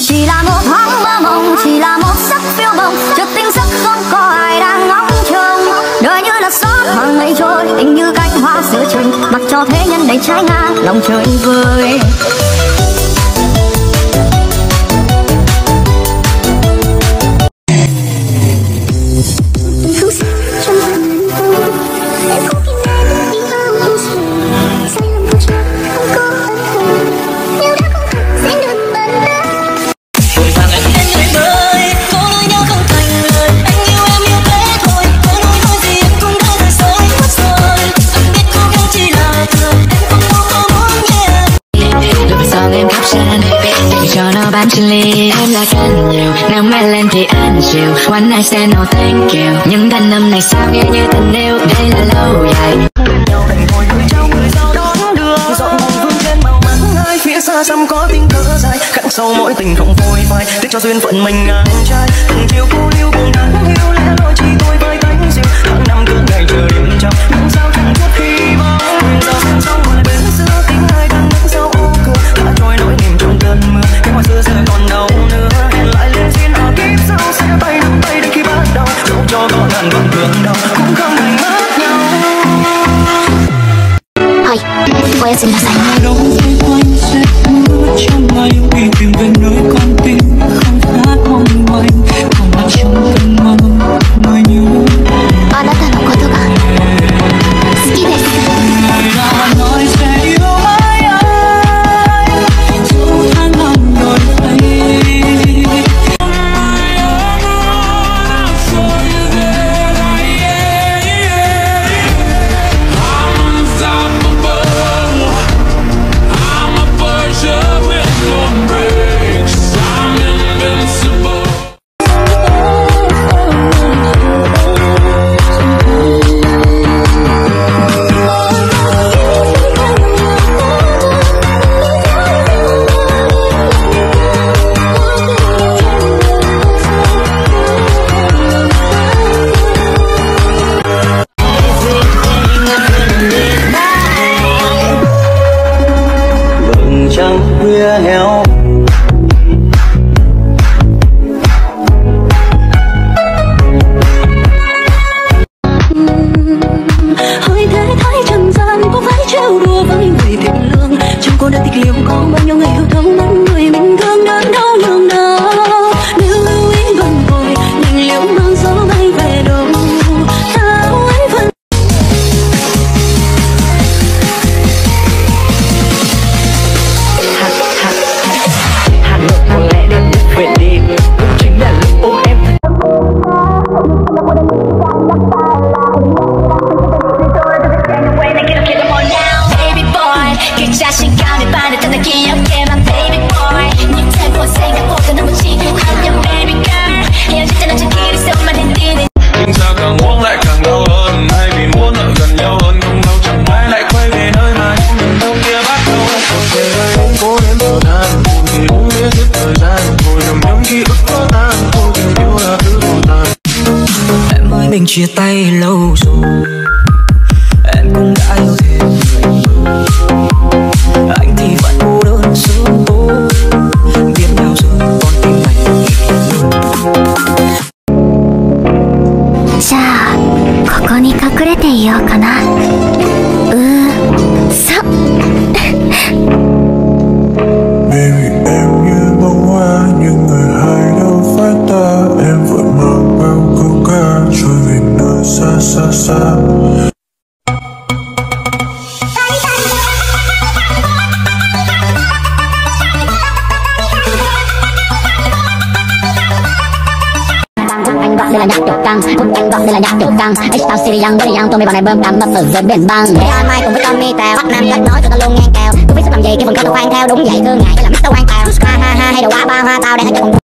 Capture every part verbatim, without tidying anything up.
Chỉ là một thoáng mơ mộng, chỉ là một giấc phiêu bồng, chợt tỉnh giấc không có ai đang ngóng trông. Đời như là gió thoảng mây trôi, tình như cánh hoa giữa trời, mặc cho thế nhân đầy trái ngang lòng trời vơi. Bán chân ly em là càng nhiều, nếu mẹ lên thì anh chịu. One night stand no thank you. Nhưng thanh âm này sao nghe như tình yêu, đây là lâu dài. Phía xa xăm có tiếng thở dài, khắc sâu mỗi tình không phôi phai. Tiếc cho duyên phận mình ngang trai, từng chiều cô liêu buồn nắng hiu lẽ loi chỉ tôi với cánh diều. Tháng năm cứ ngày chờ đêm trong, nhưng sao chẳng chút hy vọng. Huyền giờ bên sông lại bên xưa, tiếng ai đang nắng sau ô cửa. Đã trôi nỗi niềm trong cơn mưa, cái hoa xưa giờ còn đâu nữa. Hẹn lại lên xin ở kiếp sau, sẽ tay nắm tay đến khi bắt đầu. Dẫu cho có ngàn vạn thương đau, cũng không thành mất nhau. Hỏi, quay xin là sai. Trong ngày vì tìm về nơi con tim không khác mong manh, còn lại trong cơn mong mới nhớ. あなたのことが好きです。 Người đã nói sẽ yêu mãi anh, dù tháng năm đổi thay. Mình chia tay lâu rồi, em cũng đã yêu thêm người mới. Anh thì vẫn cô đơn sớm tối, biết nhau rồi con tim này luôn. じゃあここに隠れていようかな。うーそ Baby em như bông hoa, nhưng người hai đâu phải ta. Em vẫn mang bao câu ca trôi về nơi xa xa xa. Đây là nhạc trục căng, hút anh gọn đây là nhạc trục căng. X tao Sirian, đây là Yang, tôi mới vào này bơm đắm mập ở dưới biển băng. Để ai mai cùng với Tony Tèo, Bắc Nam kết nối cho ta luôn ngang kèo. Tôi biết sắp làm gì cái phần câu tôi khoan theo, đúng vậy thương ngại đây là mít tao quan tèo. Ha ha ha hay đồ quá ba hoa tao đang ở trong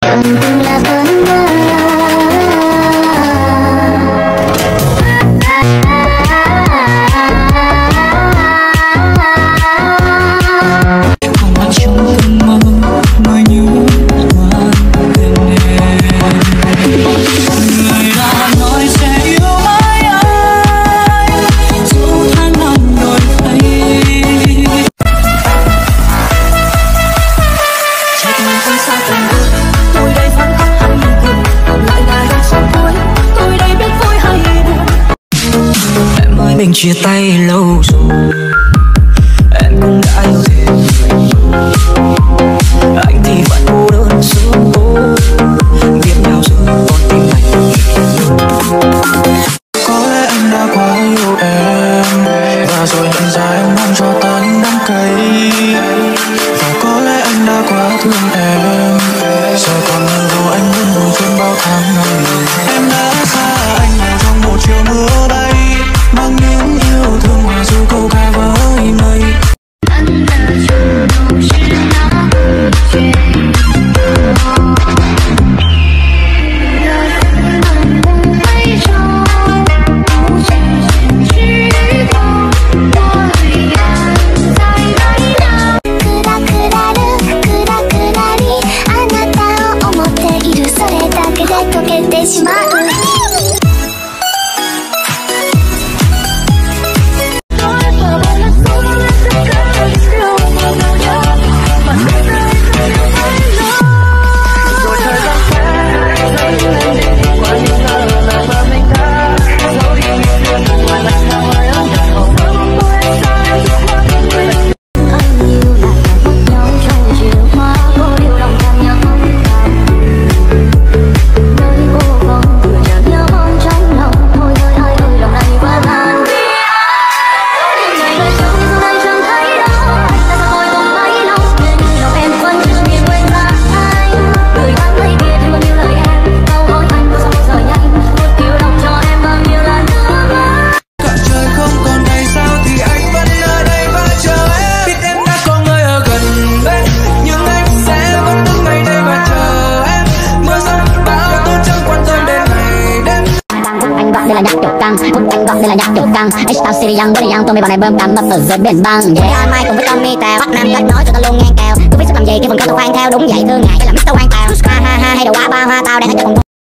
xa tầm bước mình chia tay lâu rồi, em cũng đã yêu thêm người, anh thì vẫn cô đơn sớm tối, biết nhau rồi con tim này. Có lẽ anh đã quá yêu em, và rồi nhận ra em đang cho ta những đắng cay. Và có lẽ anh đã quá thương em, giờ còn ngờ đâu anh vẫn ngồi trên bao tháng năm liền. Em đã xa anh vào trong một chiều mưa bay, mang những yêu thương hòa dù câu ca với mây. Anh đã chủ động是那不觉 đây là nhạc trục căng, hút anh gọi đây là nhạc trục căng. H tao Sirian với Yang tôi mới vào này bơm cắm mập ở dưới biển băng. Thế An Mai cùng với Tommy Tèo, Bắc Nam kết nối cho ta luôn ngang kèo. Tôi biết sức làm gì khi phần câu tao khoan theo, đúng vậy thương ngại đây là mít tơ Quang Tèo. Ha ha ha hay đầu qua ba hoa tao đang ở trong phòng